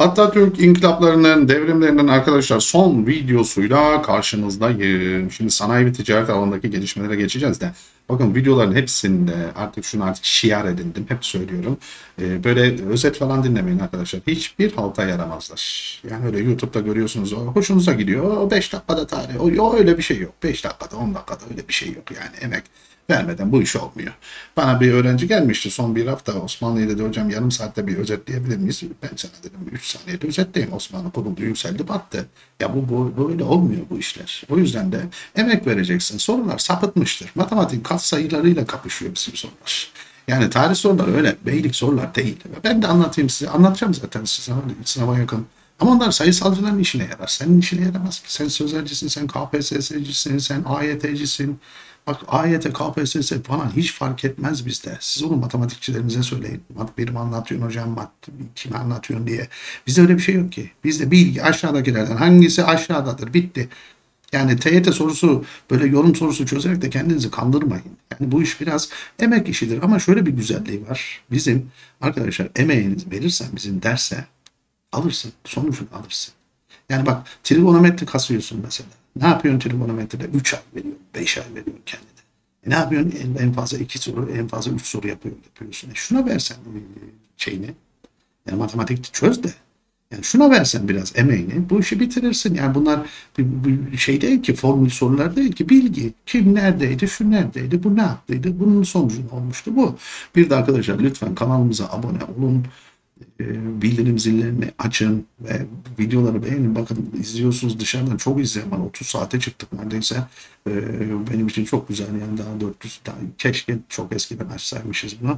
Atatürk inkılaplarının, devrimlerinin arkadaşlar son videosuyla karşınızdayım. Şimdi sanayi ve ticaret alanındaki gelişmelere geçeceğiz de. Bakın videoların hepsinde artık şiar edindim. Hep söylüyorum. Böyle özet falan dinlemeyin arkadaşlar. Hiçbir halta yaramazlar. Yani öyle YouTube'da görüyorsunuz. O hoşunuza gidiyor. O 5 dakikada tarih. O öyle bir şey yok. 5 dakikada 10 dakikada öyle bir şey yok. Yani emek vermeden bu iş olmuyor. Bana bir öğrenci gelmişti son bir hafta. Osmanlı'yı dedi hocam yarım saatte bir özetleyebilir miyiz? Ben sana dedim 3 saniyede özetleyeyim. Osmanlı kuruldu, yükseldi, battı. Ya bu böyle olmuyor bu işler. O yüzden de emek vereceksin. Sorular sapıtmıştır. Matematik katsayılarıyla kapışıyor bizim sorular. Yani tarih soruları öyle beylik sorular değil. Ben de anlatayım size. Anlatacağım zaten size sınava yakın. Ama onlar sayısalcıların işine yarar. Senin işine yaramaz ki. Sen sözelcisin, sen KPSS'cisin, sen AYT'cisin. Bak AYT, KPSS falan hiç fark etmez bizde. Siz onu matematikçilerinize söyleyin. Benim anlatıyorsun hocam, kime anlatıyorsun diye. Bizde öyle bir şey yok ki. Bizde bilgi aşağıdakilerden hangisi aşağıdadır bitti. Yani TYT sorusu böyle yorum sorusu çözerek de kendinizi kandırmayın. Yani bu iş biraz emek işidir ama şöyle bir güzelliği var. Bizim arkadaşlar emeğinizi verirsen bizim derse alırsın, sonucunu alırsın. Yani bak trigonometri kasıyorsun mesela. Ne yapıyorsun trigonometride? 3 ay veriyorsun, 5 ay veriyorsun kendine. Ne yapıyorsun? En fazla 2 soru, en fazla 3 soru yapıyorsun. Şuna versen şeyini. Yani matematik çöz de. Yani şuna versen biraz emeğini, bu işi bitirirsin. Yani bunlar bir şey değil ki, formül sorular değil ki, bilgi. Kim neredeydi, şu neredeydi, bu ne yaptıydı, bunun sonucu ne olmuştu bu. Bir de arkadaşlar lütfen kanalımıza abone olun. Bildirim zillerini açın ve videoları beğenin. Bakın izliyorsunuz dışarıdan çok izleyen var. 30 saate çıktık neredeyse. Benim için çok güzel yani daha 400 daha keşke çok eskiden açsaymışız bunu.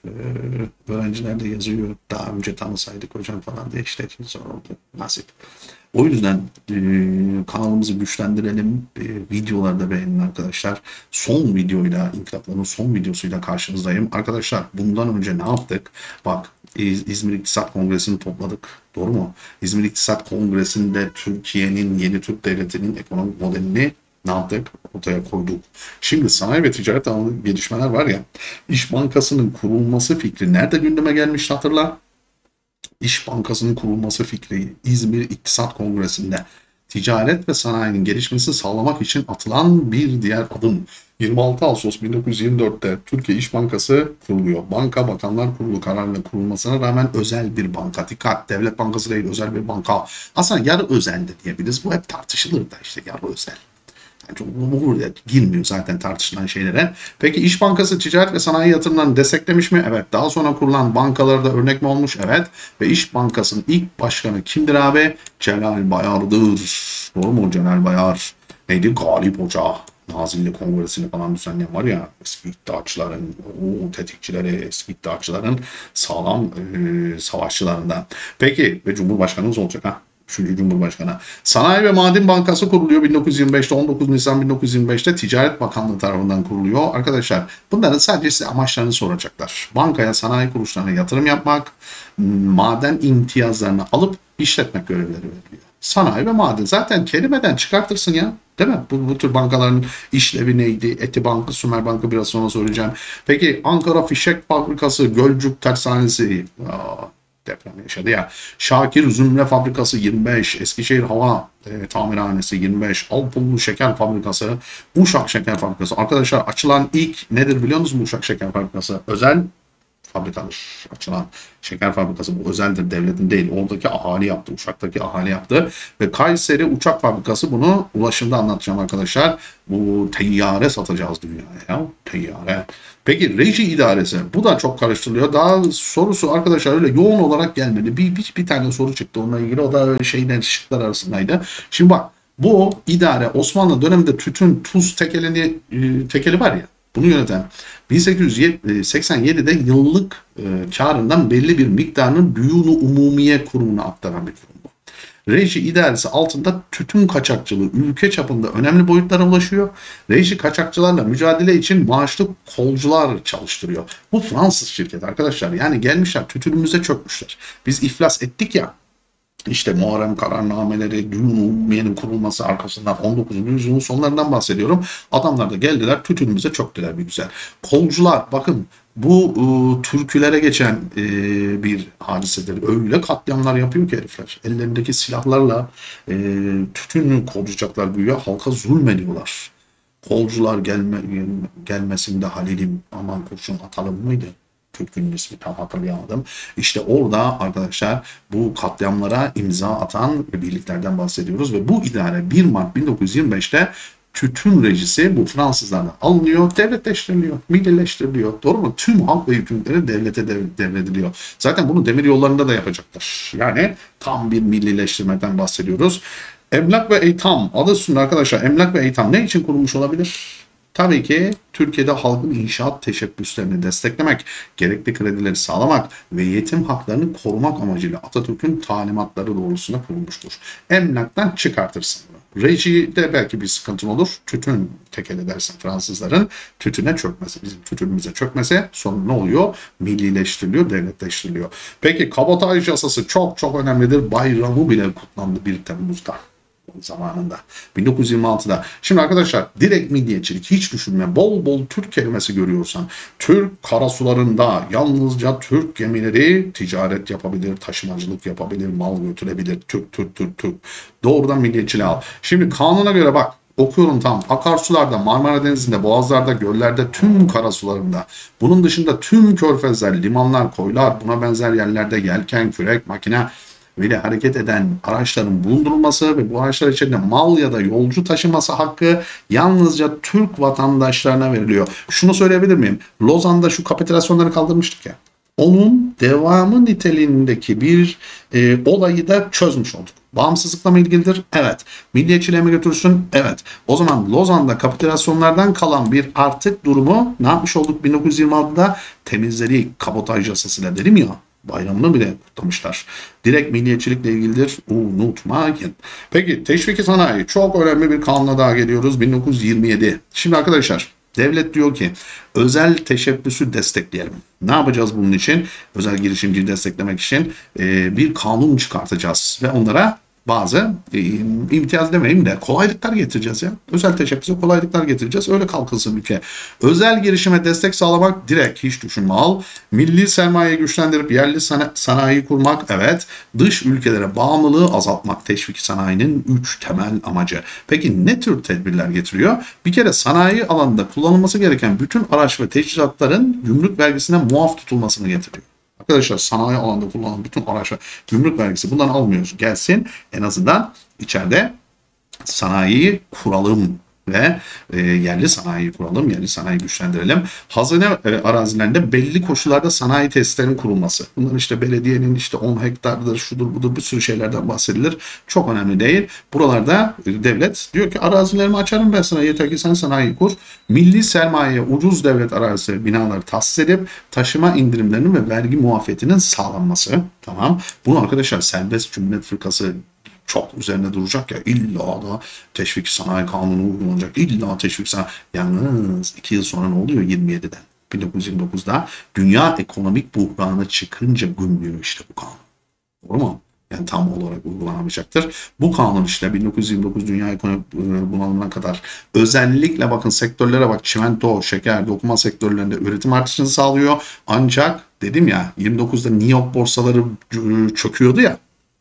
Öğrenciler de yazıyor. Daha önce tanısaydık hocam falan diye işte zor oldu. Nasip. O yüzden kanalımızı güçlendirelim. Videolarda beğenin arkadaşlar. Son videoyla, İnkılapların son videosuyla karşınızdayım. Arkadaşlar bundan önce ne yaptık? Bak İzmir İktisat Kongresi'ni topladık. Doğru mu? İzmir İktisat Kongresi'nde Türkiye'nin, yeni Türk Devleti'nin ekonomik modelini ne yaptık? Ortaya koyduk. Şimdi sanayi ve ticaret alanında gelişmeler var ya. İş Bankası'nın kurulması fikri nerede gündeme gelmiş hatırla? İş Bankası'nın kurulması fikri İzmir İktisat Kongresi'nde ticaret ve sanayinin gelişmesini sağlamak için atılan bir diğer adım. 26 Ağustos 1924'te Türkiye İş Bankası kuruluyor. Banka Bakanlar Kurulu kararıyla kurulmasına rağmen özel bir banka. Dikkat, devlet bankası değil, özel bir banka. Aslında yarı özel de diyebiliriz. Bu hep tartışılır da işte yarı özel. Yani çok girmiyor zaten tartışılan şeylere. Peki İş Bankası ticaret ve sanayi yatırımlarını desteklemiş mi? Evet. Daha sonra kurulan bankalarda örnek mi olmuş? Evet. Ve İş Bankası'nın ilk başkanı kimdir abi? Celal Bayar'dır. Doğru mu? Celal Bayar. Neydi? Galip Hoca. Nazilli Kongresi'ni falan düzenleyen var ya, eski iddiaçıların, o tetikçileri, eski iddiaçıların sağlam savaşçılarından. Peki ve Cumhurbaşkanımız olacak ha? 3. Cumhurbaşkanı. Sanayi ve Maden Bankası kuruluyor 1925'te, 19 Nisan 1925'te Ticaret Bakanlığı tarafından kuruluyor. Arkadaşlar bunların sadece size amaçlarını soracaklar. Bankaya sanayi kuruluşlarına yatırım yapmak, maden imtiyazlarını alıp işletmek görevleri veriliyor. Sanayi ve maden zaten kelimeden çıkartırsın ya. Değil mi? Bu tür bankaların işlevi neydi? Eti Bankı, Sümer Bankı biraz sonra soracağım. Peki Ankara Fişek Fabrikası, Gölcük Tersanesi, deprem yaşadı ya. Şakir Zümre Fabrikası 25, Eskişehir Hava Tamirhanesi 25, Alpullu Şeker Fabrikası, Uşak Şeker Fabrikası. Arkadaşlar açılan ilk nedir biliyor musunuz bu Uşak Şeker Fabrikası? Özel fabrikadır. Açılan şeker fabrikası bu özeldir, devletin değil. Oradaki ahali yaptı, Uşak'taki ahali yaptı. Ve Kayseri Uçak Fabrikası, bunu ulaşımda anlatacağım arkadaşlar. Bu teyyare satacağız dünyaya ya. Teyyare. Peki reji idaresi. Bu da çok karıştırılıyor. Daha sorusu arkadaşlar öyle yoğun olarak gelmedi. Bir tane soru çıktı onunla ilgili. O da şeyden şıklar arasındaydı. Şimdi bak bu idare Osmanlı döneminde tütün, tuz tekeli var ya. Bunu yöneten 1887'de yıllık karından belli bir miktarını Düyunu Umumiye Kurumu'na aktaran bir kurum bu. Reji idaresi altında tütün kaçakçılığı ülke çapında önemli boyutlara ulaşıyor. Reji kaçakçılarla mücadele için maaşlı kolcular çalıştırıyor. Bu Fransız şirket arkadaşlar. Yani gelmişler tütünümüze çökmüşler. Biz iflas ettik ya. İşte Muharrem kararnameleri, Düğün Ummiye'nin kurulması arkasından 19. yüzyılın sonlarından bahsediyorum. Adamlar da geldiler, tütünümüze çöktüler bir güzel. Kolcular, bakın bu türkülere geçen bir hadisedir. Öyle katliamlar yapıyor ki herifler. Ellerindeki silahlarla tütünü koruyacaklar güya, halka zulmediyorlar. Kolcular gelmesinde Halil'im aman kurşun atalım mıydı? Türk'ün ismi tam hatırlayamadım. İşte orada arkadaşlar bu katliamlara imza atan birliklerden bahsediyoruz ve bu idare 1 Mart 1925'te tütün rejisi bu Fransızlardan alınıyor, devletleştiriliyor, millileştiriliyor. Doğru mu? Tüm halk ve hükümleri devlete devrediliyor. Zaten bunu demir yollarında da yapacaklar. Yani tam bir millileştirmeden bahsediyoruz. Emlak ve Eytam adı üstünde arkadaşlar. Emlak ve Eytam ne için kurulmuş olabilir? Tabii ki Türkiye'de halkın inşaat teşebbüslerini desteklemek, gerekli kredileri sağlamak ve yetim haklarını korumak amacıyla Atatürk'ün talimatları doğrultusunda kurulmuştur. Emlaktan çıkartırsın bunu. Rejide belki bir sıkıntın olur. Tütün tekel edersin Fransızların. Tütüne çökmesi, bizim tütünümüze çökmesi sonra ne oluyor? Millileştiriliyor, devletleştiriliyor. Peki kabotaj yasası çok çok önemlidir. Bayramı bile kutlandı 1 Temmuz'da zamanında. 1926'da. Şimdi arkadaşlar direkt milliyetçilik hiç düşünme. Bol bol Türk kelimesi görüyorsan Türk karasularında yalnızca Türk gemileri ticaret yapabilir, taşımacılık yapabilir, mal götürebilir. Türk, Türk, Türk, Türk. Doğrudan milliyetçiliği al. Şimdi kanuna göre bak okuyorum tam. Akarsularda, Marmara Denizi'nde, boğazlarda, göllerde, tüm karasularında. Bunun dışında tüm körfezler, limanlar, koylar, buna benzer yerlerde yelken, kürek, makine ve hareket eden araçların bulundurulması ve bu araçlar içinde mal ya da yolcu taşıması hakkı yalnızca Türk vatandaşlarına veriliyor. Şunu söyleyebilir miyim? Lozan'da şu kapitülasyonları kaldırmıştık ya. Onun devamı niteliğindeki bir olayı da çözmüş olduk. Bağımsızlıkla mı ilgilidir? Evet. Milliyetçiliğe mi götürsün? Evet. O zaman Lozan'da kapitülasyonlardan kalan bir artık durumu ne yapmış olduk 1926'da? Temizleri kabotaj yasasıyla dedim ya. Bayramını bile kutlamışlar. Direkt milliyetçilikle ilgilidir. Unutmayın. Peki teşviki sanayi çok önemli bir kanuna daha geliyoruz. 1927. Şimdi arkadaşlar devlet diyor ki özel teşebbüsü destekleyelim. Ne yapacağız bunun için? Özel girişimciyi desteklemek için bir kanun çıkartacağız ve onlara bazı imtiyaz demeyeyim de kolaylıklar getireceğiz ya. Özel teşebbüse kolaylıklar getireceğiz. Öyle kalkınsın ülke. Özel girişime destek sağlamak direkt hiç düşünme al. Milli sermayeyi güçlendirip yerli sanayi kurmak evet. Dış ülkelere bağımlılığı azaltmak teşvik sanayinin 3 temel amacı. Peki ne tür tedbirler getiriyor? Bir kere sanayi alanında kullanılması gereken bütün araç ve teçhizatların gümrük vergisine muaf tutulmasını getiriyor. Arkadaşlar sanayi alanında kullanılan bütün araçlar gümrük vergisi bundan almıyoruz. Gelsin en azından içeride sanayiyi kuralım ve yerli sanayi kuralım, yerli sanayi güçlendirelim. Hazine arazilerinde belli koşullarda sanayi tesislerinin kurulması. Bunlar işte belediyenin işte 10 hektardır, şudur budur bir sürü şeylerden bahsedilir. Çok önemli değil. Buralarda devlet diyor ki arazilerimi açarım ben sana yeter ki sen sanayi kur. Milli sermaye ucuz devlet arazisi binaları tahsis edip taşıma indirimlerinin ve vergi muafiyetinin sağlanması. Tamam. Bunu arkadaşlar serbest cumhuriyet fırkası çok üzerine duracak ya illa da teşvik sanayi kanunu uygulanacak. İlla teşvik sanayi. Yalnız 2 yıl sonra ne oluyor 27'den? 1929'da dünya ekonomik buhranı çıkınca gümlüyor işte bu kanun. Doğru mu? Yani tam olarak uygulanamayacaktır. Bu kanun işte 1929 dünya ekonomik bunalımına kadar özellikle bakın sektörlere bak çimento, şeker, dokuma sektörlerinde üretim artışını sağlıyor. Ancak dedim ya 29'da New York borsaları çöküyordu ya.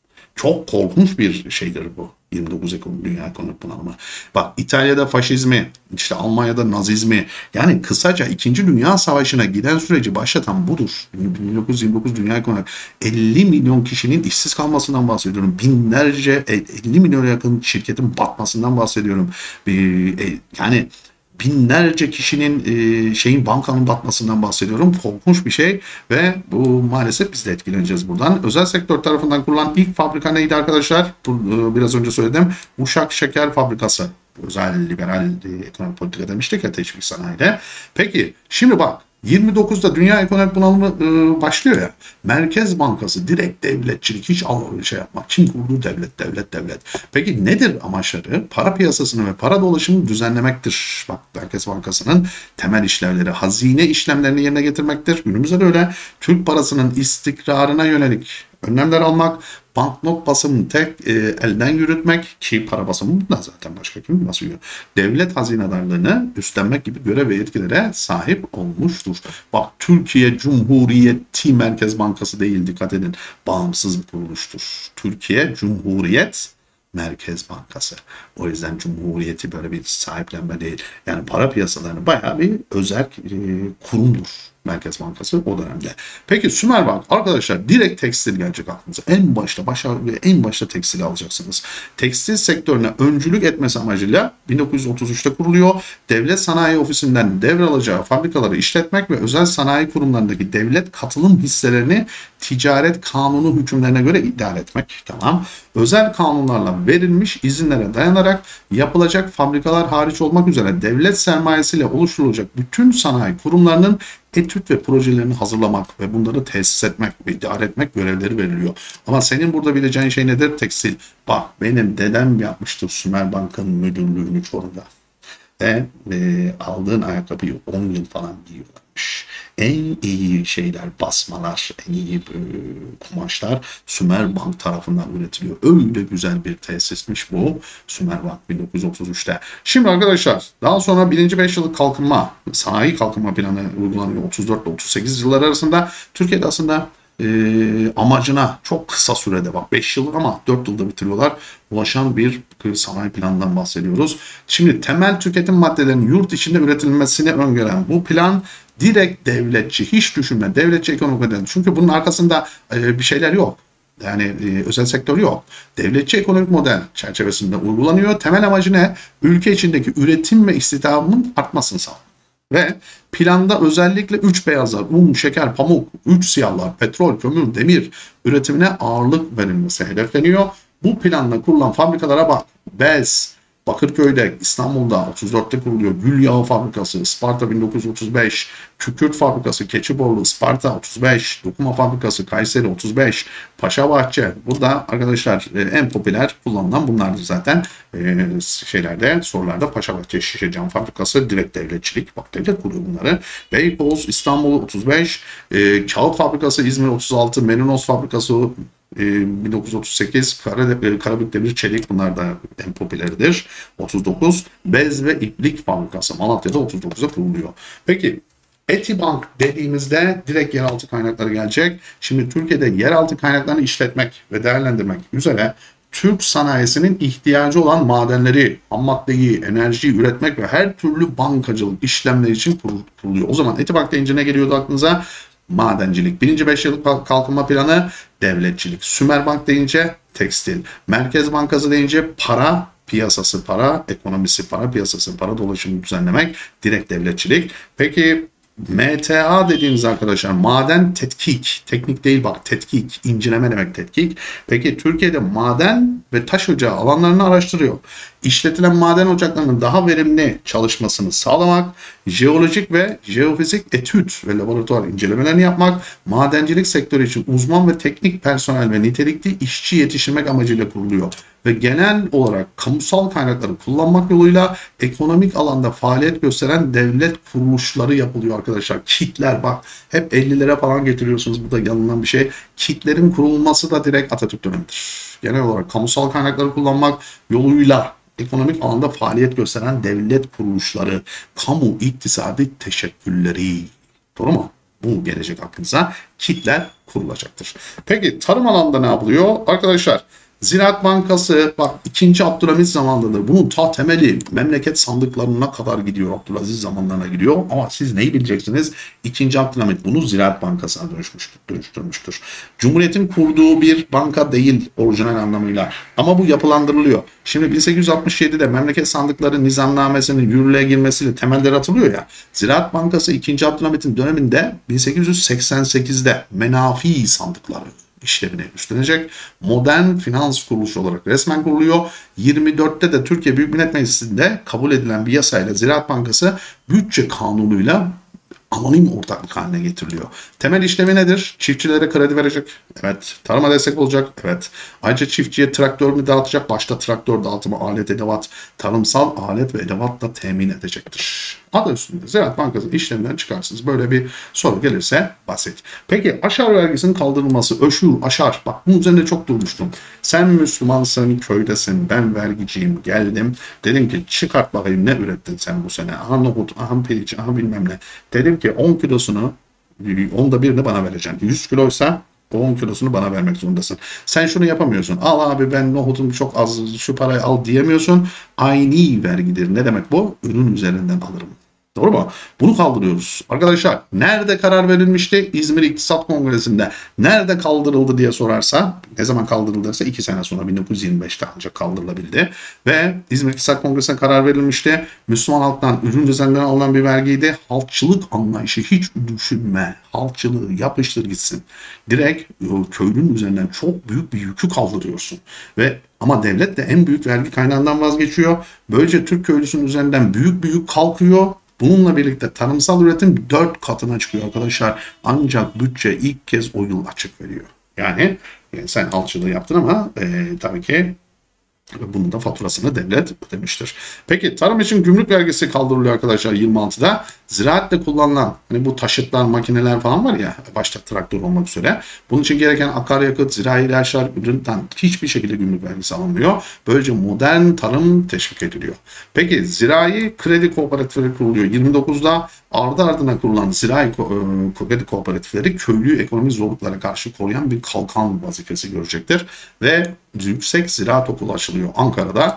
Çok korkunç bir şeydir bu. 29 dünya ekonomik bunalımı. Bak İtalya'da faşizmi, işte Almanya'da nazizmi yani kısaca 2. Dünya Savaşı'na giden süreci başlatan budur. 1929 dünya ekonomik 50 milyon kişinin işsiz kalmasından bahsediyorum. Binlerce 50 milyona yakın şirketin batmasından bahsediyorum. Yani binlerce kişinin bankanın batmasından bahsediyorum. Korkunç bir şey ve bu maalesef biz de etkileneceğiz buradan. Özel sektör tarafından kurulan ilk fabrika neydi arkadaşlar? Biraz önce söyledim. Uşak Şeker Fabrikası. Özel liberal ekonomik politika demiştik ya teşvik sanayide. Peki şimdi bak 29'da dünya ekonomik bunalımı başlıyor ya. Merkez Bankası direkt devletçilik hiç şey yapmak. Kim kurdu? Devlet. Peki nedir amaçları? Para piyasasını ve para dolaşımını düzenlemektir. Bak Merkez Bankası'nın temel işlevleri hazine işlemlerini yerine getirmektir. Günümüzde de öyle. Türk parasının istikrarına yönelik önlemler almak, banknot basımını tek elden yürütmek ki para basımı da zaten başka kim basıyor. Devlet hazinedarlığını üstlenmek gibi görev ve yetkilere sahip olmuştur. Bak Türkiye Cumhuriyeti Merkez Bankası değil, dikkat edin, bağımsız bir kuruluştur. Türkiye Cumhuriyet Merkez Bankası. O yüzden Cumhuriyeti böyle bir sahiplenme değil. Yani para piyasalarını bayağı bir özel kurumdur Merkez Bankası o dönemde. Peki Sümerbank arkadaşlar, direkt tekstil gelecek aklınıza. En başta tekstil alacaksınız. Tekstil sektörüne öncülük etmesi amacıyla 1933'te kuruluyor. Devlet Sanayi Ofisi'nden devralacağı fabrikaları işletmek ve özel sanayi kurumlarındaki devlet katılım hisselerini ticaret kanunu hükümlerine göre idare etmek. Tamam. Özel kanunlarla verilmiş izinlere dayanarak yapılacak fabrikalar hariç olmak üzere devlet sermayesiyle oluşturulacak bütün sanayi kurumlarının etüt ve projelerini hazırlamak ve bunları tesis etmek ve idare etmek görevleri veriliyor. Ama senin burada bileceğin şey nedir? Tekstil. Bak benim dedem yapmıştı Sümerbank'ın müdürlüğünü Çorum'da. Ve aldığın ayakkabıyı 10 yıl falan giyiyorlarmış. En iyi şeyler, basmalar, en iyi kumaşlar Sümerbank tarafından üretiliyor. Öyle güzel bir tesismiş bu Sümerbank 1933'te. Şimdi arkadaşlar daha sonra 5. yıllık kalkınma, sanayi kalkınma planı uygulanıyor 34 ile 38 yıllar arasında. Türkiye'de aslında amacına çok kısa sürede, bak 5 yıl ama 4 yılda bitiriyorlar, ulaşan bir sanayi planından bahsediyoruz. Şimdi temel tüketim maddelerinin yurt içinde üretilmesini öngören bu plan direkt devletçi, hiç düşünme, devletçi ekonomik model. Çünkü bunun arkasında bir şeyler yok. Yani özel sektör yok. Devletçi ekonomik model çerçevesinde uygulanıyor. Temel amacı ne? Ülke içindeki üretim ve istihdamın artmasını sağlamak. Ve planda özellikle 3 beyazlar, un, şeker, pamuk, 3 siyahlar, petrol, kömür, demir üretimine ağırlık verilmesi hedefleniyor. Bu planla kurulan fabrikalara bak. Bez, Bakırköy'de, İstanbul'da 34'te kuruluyor. Gül Yağı Fabrikası, Isparta 1935, Kükürt Fabrikası, Keçiborlu, Isparta 35, Dokuma Fabrikası, Kayseri 35, Paşabahçe. Burada arkadaşlar en popüler kullanılan bunlardır zaten. Sorularda Paşabahçe Şişe Cam Fabrikası, direkt devletçilik. Bak devlet kuruyor bunları. Beykoz, İstanbul 35, Kağıt Fabrikası, İzmir 36, Merinos Fabrikası 1938, Karabük Demir Çelik, bunlar da en popüleridir. 39, Bez ve İplik Fabrikası Malatya'da 39'da kuruluyor. Peki Etibank dediğimizde direkt yeraltı kaynakları gelecek. Şimdi Türkiye'de yeraltı kaynaklarını işletmek ve değerlendirmek üzere Türk sanayisinin ihtiyacı olan madenleri, ham maddeyi, enerjiyi üretmek ve her türlü bankacılık işlemleri için kuruluyor. O zaman Etibank deyince ne geliyordu aklınıza? Madencilik. 5. yıllık kalkınma planı devletçilik. Sümerbank deyince tekstil. Merkez Bankası deyince para piyasası, para ekonomisi, para piyasası, para dolaşımını düzenlemek, direkt devletçilik. Peki MTA dediğimiz arkadaşlar maden tetkik, teknik değil bak, tetkik, inceleme demek tetkik. Peki Türkiye'de maden ve taş ocağı alanlarını araştırıyor. İşletilen maden ocaklarının daha verimli çalışmasını sağlamak, jeolojik ve jeofizik etüt ve laboratuvar incelemelerini yapmak, madencilik sektörü için uzman ve teknik personel ve nitelikli işçi yetiştirmek amacıyla kuruluyor. Ve genel olarak kamusal kaynakları kullanmak yoluyla ekonomik alanda faaliyet gösteren devlet kuruluşları yapılıyor arkadaşlar. KİK'ler, bak hep 50'lere falan getiriyorsunuz, bu da yanılan bir şey. KİK'lerin kurulması da direkt Atatürk dönemidir. Genel olarak kamusal kaynakları kullanmak yoluyla ekonomik alanda faaliyet gösteren devlet kuruluşları, kamu iktisadi teşekkülleri. Doğru mu? Bu gelecek aklınıza. KİK'ler kurulacaktır. Peki tarım alanında ne yapılıyor? Arkadaşlar Ziraat Bankası bak 2. Abdülhamit zamanındadır. Bunun ta temeli memleket sandıklarına kadar gidiyor. Abdülaziz zamanlarına gidiyor. Ama siz neyi bileceksiniz? 2. Abdülhamit bunu Ziraat Bankası'na dönüştürmüştür. Cumhuriyet'in kurduğu bir banka değil orijinal anlamıyla. Ama bu yapılandırılıyor. Şimdi 1867'de memleket sandıkları nizamnamesinin yürürlüğe girmesiyle temelleri atılıyor ya. Ziraat Bankası 2. Abdülhamit'in döneminde 1888'de menafi sandıkları işlevini üstlenecek. Modern finans kuruluşu olarak resmen kuruluyor. 24'te de Türkiye Büyük Millet Meclisi'nde kabul edilen bir yasayla Ziraat Bankası bütçe kanunuyla anonim ortaklık haline getiriliyor. Temel işlevi nedir? Çiftçilere kredi verecek. Evet. Tarıma destek olacak. Evet. Ayrıca çiftçiye traktör mü dağıtacak? Başta traktör dağıtımı, alet, edevat, tarımsal alet ve edevat da temin edecektir. Adı üstünde Ziraat Bankası işleminden çıkarsınız. Böyle bir soru gelirse basit. Peki aşar vergisinin kaldırılması, öşür, aşar. Bak bunun üzerinde çok durmuştum. Sen Müslümansın, köydesin, ben vergiciyim, geldim. Dedim ki çıkart bakayım ne ürettin sen bu sene? Aha nohut, aha pirinç, aha bilmem ne. Dedim ki 10 kilosunu, onda birini bana vereceksin. 100 kiloysa o 10 kilosunu bana vermek zorundasın. Sen şunu yapamıyorsun. Al abi ben nohutum çok az şu parayı al diyemiyorsun. Aynı vergidir. Ne demek bu? Ürün üzerinden alırım. Doğru mu? Bunu kaldırıyoruz. Arkadaşlar nerede karar verilmişti? İzmir İktisat Kongresi'nde. Nerede kaldırıldı diye sorarsa, ne zaman kaldırıldıysa 2 sene sonra 1925'te ancak kaldırılabildi. Ve İzmir İktisat Kongresi'ne karar verilmişti. Müslüman halktan ürün üzerinden alınan bir vergiydi. Halkçılık anlayışı hiç düşünme. Halkçılığı yapıştır gitsin. Direkt köylünün üzerinden çok büyük bir yükü kaldırıyorsun. Ve ama devlet de en büyük vergi kaynağından vazgeçiyor. Böylece Türk köylüsünün üzerinden büyük büyük kalkıyor. Bununla birlikte tarımsal üretim 4 katına çıkıyor arkadaşlar. Ancak bütçe ilk kez o yıl açık veriyor. Yani sen halkçılığı yaptın ama tabii ki bunun da faturasını devlet ödemiştir. Peki tarım için gümrük vergisi kaldırılıyor arkadaşlar 26'da. Ziraatte kullanılan hani bu taşıtlar, makineler falan var ya başta traktör olmak üzere. Bunun için gereken akaryakıt, zirai ilaçlar, üründen hiçbir şekilde gümrük vergisi alınmıyor. Böylece modern tarım teşvik ediliyor. Peki zirai kredi kooperatifleri kuruluyor 29'da. Ardı ardına kurulan zirai kredi kooperatifleri köylüyü ekonomik zorluklara karşı koruyan bir kalkan vazifesi görecektir. Ve Yüksek Ziraat Okulu açılıyor Ankara'da.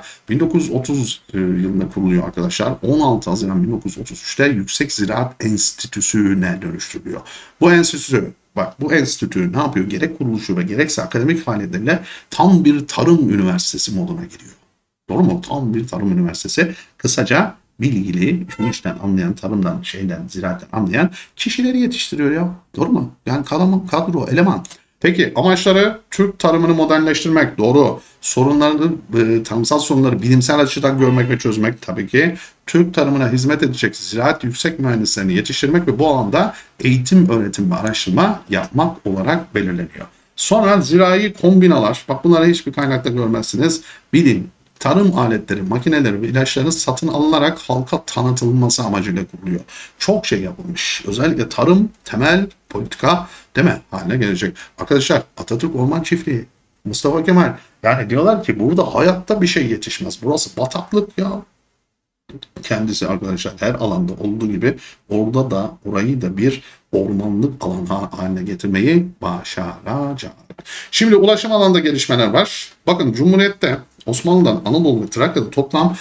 1930 yılında kuruluyor arkadaşlar. 16 Haziran 1933'te Yüksek Ziraat Enstitüsü'ne dönüştürülüyor. Bu enstitü Bak bu enstitü ne yapıyor? Gerek kuruluşu ve gerekse akademik faaliyetleriyle tam bir tarım üniversitesi moduna giriyor. Doğru mu? Tam bir tarım üniversitesi. Kısaca bilgili, bu işten anlayan, tarımdan, ziraatten anlayan kişileri yetiştiriyor ya. Doğru mu? Yani kadro, eleman. Peki amaçları Türk tarımını modernleştirmek. Doğru. Sorunlarını, tarımsal sorunları bilimsel açıdan görmek ve çözmek tabii ki. Türk tarımına hizmet edecek ziraat yüksek mühendislerini yetiştirmek ve bu alanda eğitim, öğretim ve araştırma yapmak olarak belirleniyor. Sonra zirai kombinalar. Bak bunları hiçbir kaynakta görmezsiniz. Bilim, tarım aletleri, makineleri ve ilaçların satın alınarak halka tanıtılması amacıyla kuruluyor. Çok şey yapılmış. Özellikle tarım temel politika değil mi? Haline gelecek. Arkadaşlar Atatürk Orman Çiftliği, Mustafa Kemal yani diyorlar ki burada hayatta bir şey yetişmez. Burası bataklık ya. Kendisi arkadaşlar her alanda olduğu gibi orada da orayı da bir ormanlık alan haline getirmeyi başaracak. Şimdi ulaşım alanında gelişmeler var. Bakın Cumhuriyet'te Osmanlı'dan Anadolu ve Trakya'da toplam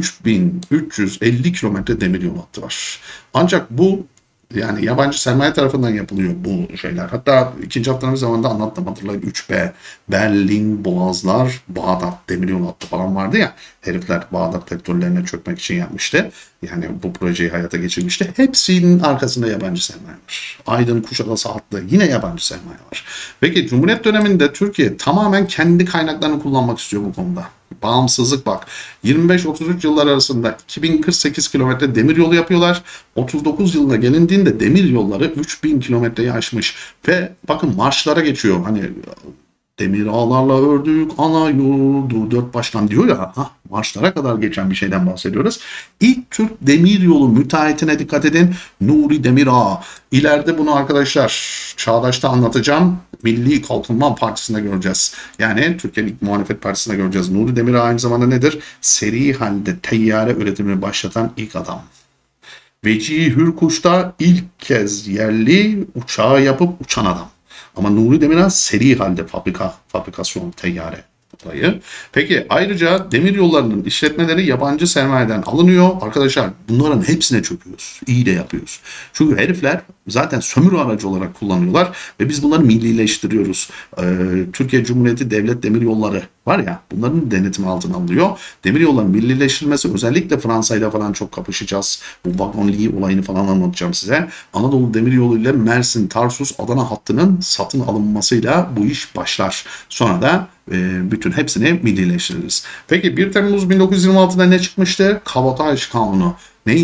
3350 kilometre demiryolu hattı var. Ancak bu yani yabancı sermaye tarafından yapılıyor bu şeyler. Hatta 2. Abdülhamit zamanında anlattım hatırlayın 3B, Berlin, Boğazlar, Bağdat demiryolu hattı falan vardı ya. Herifler Bağdat petrollerine çökmek için yapmıştı. Yani bu projeyi hayata geçirmişti. Hepsinin arkasında yabancı sermaye var. Aydın Kuşadası hattı yine yabancı sermaye var. Peki Cumhuriyet döneminde Türkiye tamamen kendi kaynaklarını kullanmak istiyor bu konuda. Bağımsızlık bak. 25-33 yıllar arasında 2048 kilometre demir yolu yapıyorlar. 39 yılına gelindiğinde demir yolları 3000 kilometreyi aşmış. Ve bakın marşlara geçiyor. Hani demir ağlarla ördük ana yurdu dört baştan diyor ya. Marşlara kadar geçen bir şeyden bahsediyoruz. İlk Türk demiryolu müteahhitine dikkat edin. Nuri Demirağ. İleride bunu arkadaşlar Çağdaş'ta anlatacağım. Milli Kalkınma Partisi'nde göreceğiz. Yani Türkiye'nin ilk muhalefet partisinde göreceğiz. Nuri Demirağ aynı zamanda nedir? Seri halde teyyare üretimini başlatan ilk adam. Vecihi Hürkuş'ta ilk kez yerli uçağı yapıp uçan adam. Ama Nuri Demirel seri halde fabrikasyon teyyare olayı. Peki ayrıca demir yollarının işletmeleri yabancı sermayeden alınıyor. Arkadaşlar bunların hepsine çöküyoruz. İyi de yapıyoruz. Çünkü herifler zaten sömürü aracı olarak kullanıyorlar ve biz bunları millileştiriyoruz. Türkiye Cumhuriyeti Devlet Demir Yolları var ya bunların denetimi altına alıyor. Demir yollarının millileştirilmesi özellikle Fransa ile falan çok kapışacağız. Bu vagonliği olayını falan anlatacağım size. Anadolu Demiryolu ile Mersin, Tarsus, Adana hattının satın alınmasıyla bu iş başlar. Sonra da bütün hepsini millileştiririz. Peki 1 Temmuz 1926'da ne çıkmıştı? Kabotaj Kanunu. Neydi?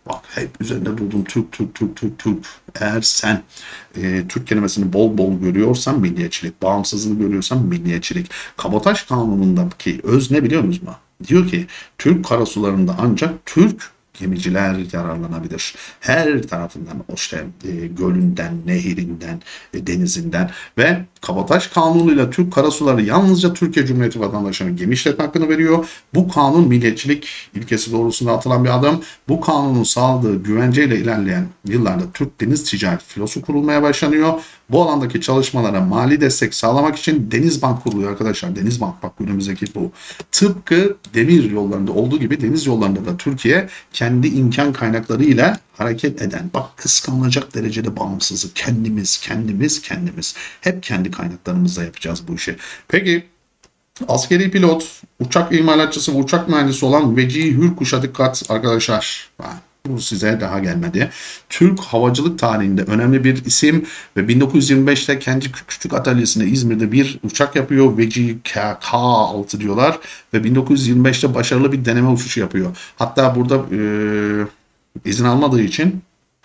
Bak hep üzerinde durdum Türk, Türk, Türk, Türk, Türk. Eğer sen Türk kelimesini bol bol görüyorsan milliyetçilik, bağımsızlığı görüyorsan milliyetçilik. Kabataş kanunundaki öz ne biliyor musunuz? Diyor ki Türk karasularında ancak Türk gemiciler yararlanabilir. Her tarafından işte gölünden, nehirinden, denizinden ve Kabataş Kanunu'yla Türk karasuları yalnızca Türkiye Cumhuriyeti vatandaşlarına gemi işletme hakkını veriyor. Bu kanun milliyetçilik ilkesi doğrultusunda atılan bir adım. Bu kanunun sağladığı güvenceyle ilerleyen yıllarda Türk deniz ticaret filosu kurulmaya başlanıyor. Bu alandaki çalışmalara mali destek sağlamak için Denizbank kuruluyor arkadaşlar. Denizbank bak günümüzdeki bu. Tıpkı demir yollarında olduğu gibi deniz yollarında da Türkiye kendi imkan kaynaklarıyla hareket eden, bak kıskanılacak derecede bağımsızlık. Kendimiz, kendimiz, kendimiz. Hep kendi kaynaklarımızla yapacağız bu işi. Peki askeri pilot, uçak imalatçısı ve uçak mühendisi olan Vecihi Hürkuş'a dikkat arkadaşlar. Bu size daha gelmedi. Türk havacılık tarihinde önemli bir isim ve 1925'te kendi küçük atölyesinde İzmir'de bir uçak yapıyor. Vecihi K6 diyorlar ve 1925'te başarılı bir deneme uçuşu yapıyor. Hatta burada izin almadığı için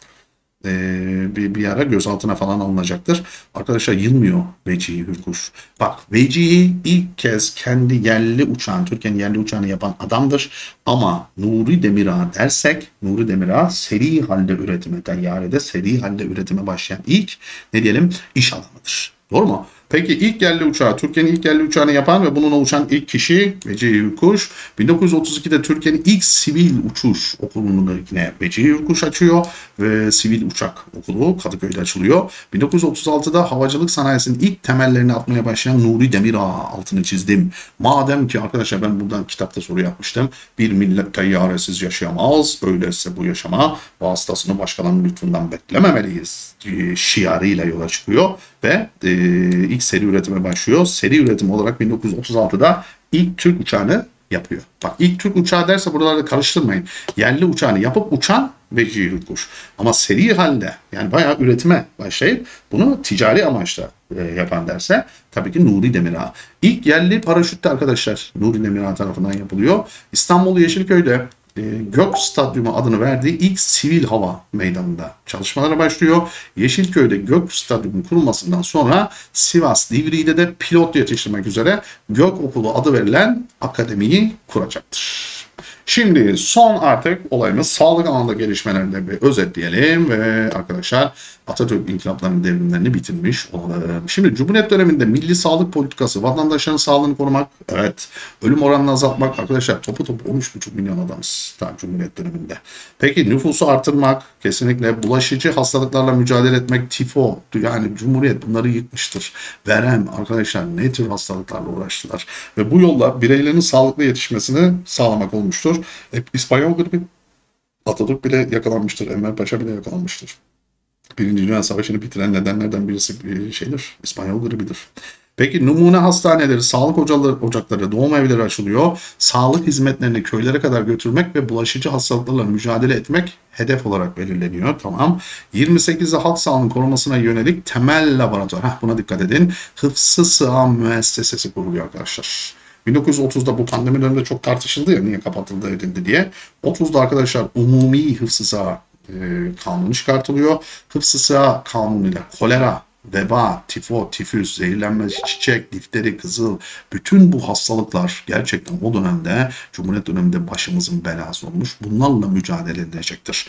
bir ara gözaltına falan alınacaktır. Arkadaşlar yılmıyor Vecihi Hürkuş. Bak Vecihi ilk kez kendi yerli uçağını, Türkiye'nin yerli uçağını yapan adamdır. Ama Nuri Demirağ dersek, Nuri Demirağ seri halde üretime, tayyarede seri halde üretime başlayan ilk ne diyelim iş adamıdır. Doğru mu? Peki ilk yerli uçağı, Türkiye'nin ilk yerli uçağını yapan ve bununla uçan ilk kişi Vecihi Hürkuş. 1932'de Türkiye'nin ilk sivil uçuş okulunu yine Vecihi Hürkuş açıyor ve sivil uçak okulu Kadıköy'de açılıyor. 1936'da havacılık sanayisinin ilk temellerini atmaya başlayan Nuri Demirağ altını çizdim. Madem ki arkadaşlar ben buradan kitapta soru yapmıştım. Bir millet tayyaresiz yaşayamaz. Öyleyse bu yaşama vasıtasını başkalarının lütfundan beklememeliyiz. Şiarıyla yola çıkıyor ve ilk seri üretime başlıyor. Seri üretim olarak 1936'da ilk Türk uçağını yapıyor. Bak ilk Türk uçağı derse buralarda karıştırmayın. Yerli uçağını yapıp uçan Vecihi Hürkuş. Ama seri halde yani bayağı üretime başlayıp bunu ticari amaçla yapan derse tabii ki Nuri Demirağ. İlk yerli paraşütte arkadaşlar Nuri Demirağ tarafından yapılıyor. İstanbul Yeşilköy'de Gök Stadyumu adını verdiği ilk sivil hava meydanında çalışmalara başlıyor. Yeşilköy'de Gök Stadyumu kurulmasından sonra Sivas Divriği'de de pilot yetiştirmek üzere Gök Okulu adı verilen akademiyi kuracaktır. Şimdi son artık olayımız sağlık alanında gelişmelerinde bir özetleyelim ve arkadaşlar Atatürk inkılaplarının devrimlerini bitirmiş olalım. Şimdi Cumhuriyet döneminde milli sağlık politikası, vatandaşların sağlığını korumak, evet, ölüm oranını azaltmak, arkadaşlar topu 13,5 milyon adamız daha Cumhuriyet döneminde. Peki nüfusu artırmak, kesinlikle bulaşıcı hastalıklarla mücadele etmek, tifo, yani Cumhuriyet bunları yıkmıştır. Verem, arkadaşlar ne tür hastalıklarla uğraştılar ve bu yolla bireylerin sağlıklı yetişmesini sağlamak olmuştur. İspanyol gribi, Atatürk bile yakalanmıştır, Enver Paşa bile yakalanmıştır. Birinci Dünya Savaşı'nı bitiren nedenlerden birisi şeydir, İspanyol gribidir. Peki numune hastaneleri, sağlık ocakları, doğum evleri açılıyor. Sağlık hizmetlerini köylere kadar götürmek ve bulaşıcı hastalıklarla mücadele etmek hedef olarak belirleniyor. Tamam. 28'de halk sağlığının korunmasına yönelik temel laboratuvar. Buna dikkat edin. Hıfzı Sıha Müessesesi kuruluyor arkadaşlar. 1930'da bu pandemi döneminde çok tartışıldı ya niye kapatıldı edildi diye. 30'da arkadaşlar umumi hıfzı sıha kanunu çıkartılıyor. Hıfzı sıha kanunuyla kolera, veba, tifo, tifüs, zehirlenme, çiçek, difteri, kızıl bütün bu hastalıklar gerçekten o dönemde Cumhuriyet döneminde başımızın belası olmuş. Bunlarla mücadele edilecektir.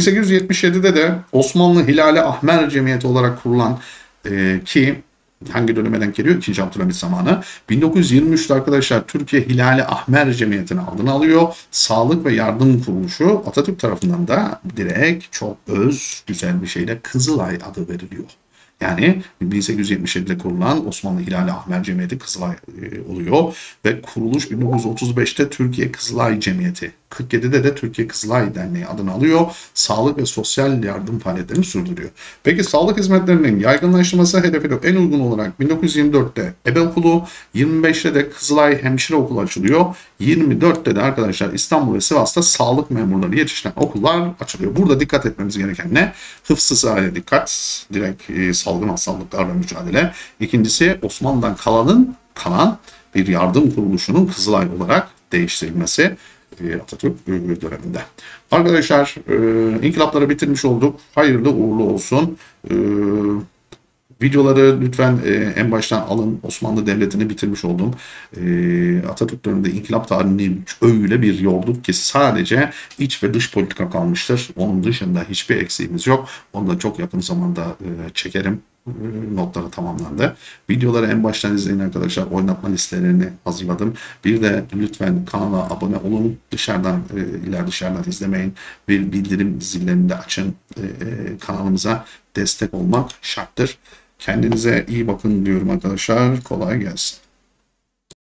1877'de de Osmanlı Hilali Ahmer Cemiyeti olarak kurulan ki hangi döneme denk geliyor? 2. Abdülhamit zamanı. 1923'te arkadaşlar Türkiye Hilali Ahmer Cemiyeti'ne adını alıyor. Sağlık ve Yardım Kuruluşu Atatürk tarafından da direkt çok güzel bir şeyle Kızılay adı veriliyor. Yani 1877'de kurulan Osmanlı Hilali Ahmer Cemiyeti Kızılay oluyor ve kuruluş 1935'te Türkiye Kızılay Cemiyeti, 47'de de Türkiye Kızılay Derneği adını alıyor. Sağlık ve sosyal yardım faaliyetlerini sürdürüyor. Peki sağlık hizmetlerinin yaygınlaştırması hedefine en uygun olarak 1924'te Ebe Okulu, 25'te de Kızılay Hemşire Okulu açılıyor. 24'te de arkadaşlar İstanbul ve Sivas'ta sağlık memurları yetiştiren okullar açılıyor. Burada dikkat etmemiz gereken ne? Hıfzı sahaya dikkat, direkt salgın hastalıklarla mücadele. İkincisi Osmanlı'dan kalan bir yardım kuruluşunun Kızılay olarak değiştirilmesi. Atatürk döneminde. Arkadaşlar inkılapları bitirmiş olduk. Hayırlı uğurlu olsun. Videoları lütfen en baştan alın. Osmanlı Devleti'ni bitirmiş oldum. Atatürk döneminde inkılap tarihini öyle bir yorduk ki sadece iç ve dış politika kalmıştır. Onun dışında hiçbir eksiğimiz yok. Onu da çok yakın zamanda çekerim. Notları tamamlandı. Videoları en baştan izleyin arkadaşlar. Oynatma listelerini hazırladım. Bir de lütfen kanala abone olun. Dışarıdan dışarıdan izlemeyin. Bir bildirim zillerini de açın. Kanalımıza destek olmak şarttır. Kendinize iyi bakın diyorum arkadaşlar. Kolay gelsin.